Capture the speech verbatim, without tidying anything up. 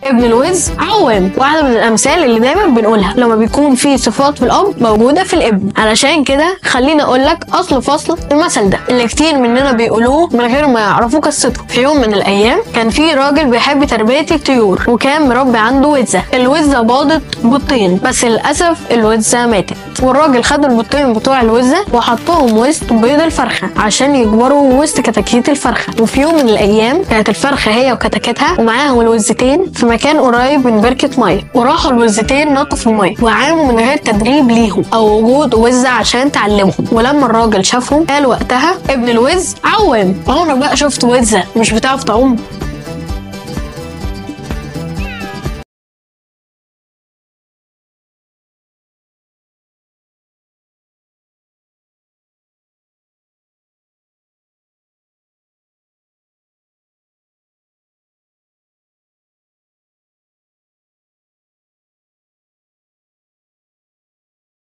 ابن الوز عوام، واحدة من الأمثال اللي دايما بنقولها لما بيكون في صفات في الأب موجودة في الابن. علشان كده خليني أقول لك أصل فصل المثل ده اللي كتير مننا بيقولوه من غير ما يعرفوا قصته. في يوم من الأيام كان في راجل بيحب تربية الطيور، وكان مربي عنده وزة. الوزة باضت بيضتين، بس للأسف الوزة ماتت، والراجل خد البيضتين بتوع الوزة وحطهم وسط بيض الفرخة عشان يكبروا وسط كتاكيت الفرخة. وفي يوم من الأيام كانت الفرخة هي وكتاكيتها ومعاهم الوزتين في مكان قريب من بركة مية، وراحوا الوزتين نطوا في المية وعاموا من غير تدريب ليهم أو وجود وزة عشان تعلمهم. ولما الراجل شافهم قال وقتها ابن الوز عوام، عمرك بقى شفت وزة مش بتعرف تعوم؟